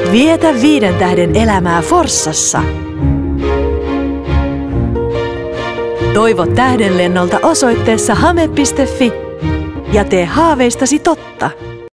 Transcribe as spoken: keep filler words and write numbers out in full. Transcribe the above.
Vietä viiden tähden elämää Forssassa. Toivo tähdenlennolta osoitteessa hame piste fi ja tee haaveistasi totta.